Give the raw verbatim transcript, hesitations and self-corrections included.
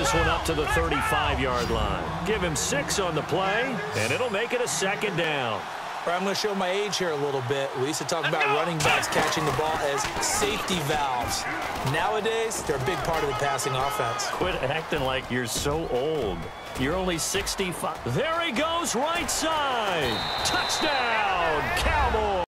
this one up to the thirty-five yard line. Give him six on the play, and it'll make it a second down. I'm going to show my age here a little bit. We used to talk about running backs catching the ball as safety valves. Nowadays, they're a big part of the passing offense. Quit acting like you're so old. You're only sixty-five. There he goes, right side. Touchdown, Cowboys.